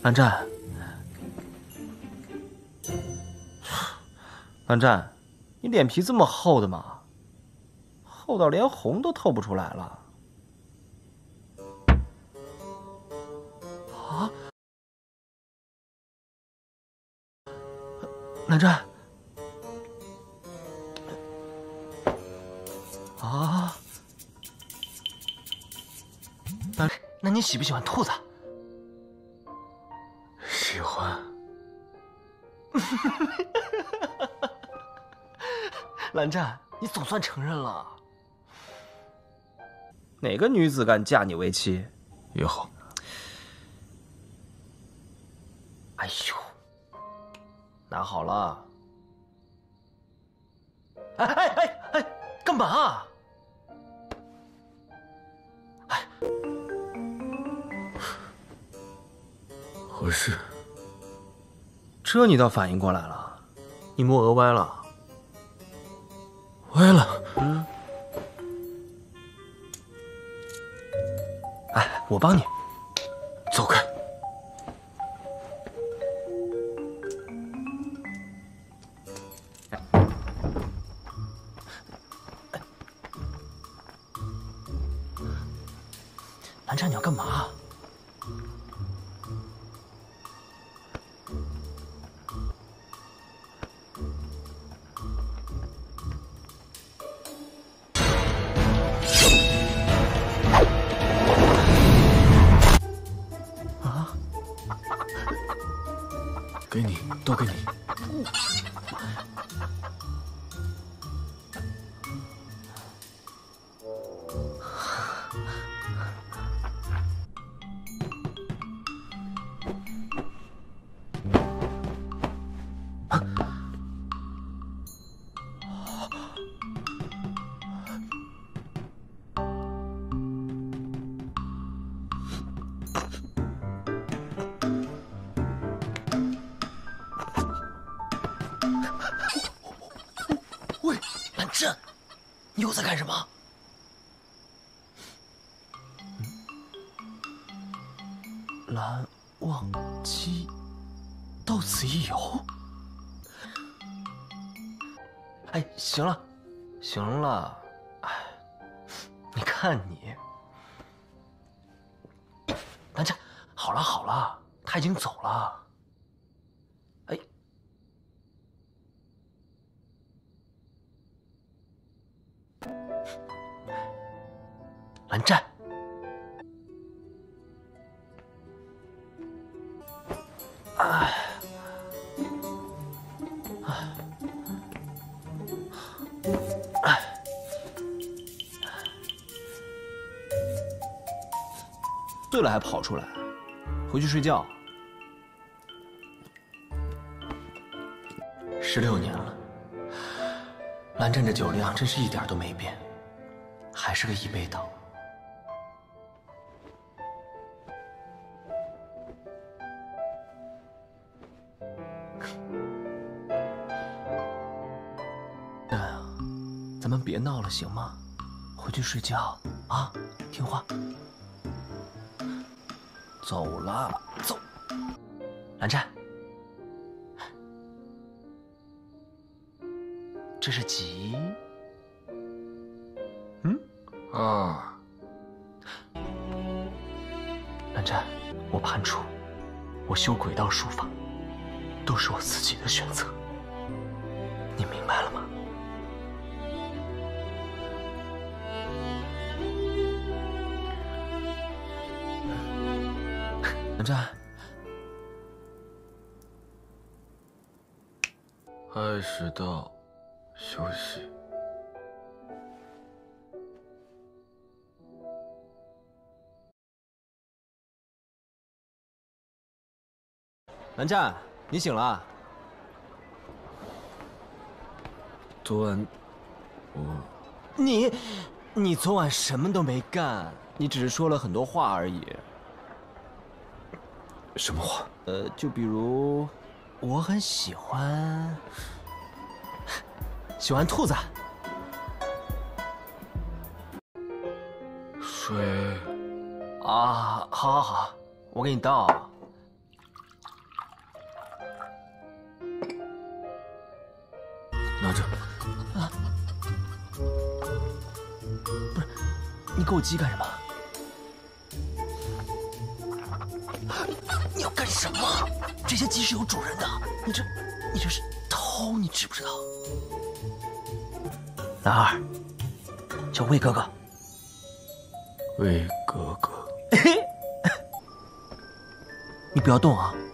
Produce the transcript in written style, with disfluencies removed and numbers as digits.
蓝湛，蓝湛，你脸皮这么厚的吗？厚到连红都透不出来了。啊！蓝湛。 啊，那你喜不喜欢兔子？ 喜欢。 蓝湛，你总算承认了。哪个女子敢嫁你为妻？ 以后。 哎呦，拿好了。哎！干嘛啊？ 合适。 这你倒反应过来了，你摸额歪了。 歪了。 哎，我帮你。 走开。 蓝湛，你要干嘛？ 给你，都给你。 喂，蓝湛，你又在干什么？蓝忘机，到此一游。哎，行了，行了，哎，你看你，蓝湛，好了好了，他已经走了。哎。 蓝湛，醉了还跑出来，回去睡觉。16年了，蓝湛这酒量真是一点都没变，还是个一杯倒。 咱们别闹了，行吗？回去睡觉啊，听话。走了，走。蓝湛，这是几？ 啊， 蓝湛，我判处，我修轨道术法，都是我自己的选择。你明白了吗？ 蓝湛， 爱迟到，休息。 蓝湛，你醒了。 昨晚， 你昨晚什么都没干，你只是说了很多话而已。 什么话？ 就比如，我很喜欢兔子。 水。 啊，好，我给你倒。 拿着。 啊！不是，你给我鸡干什么？你要干什么？这些鸡是有主人的，你这是偷，你知不知道？男二，叫魏哥哥。 魏哥哥， 你不要动啊！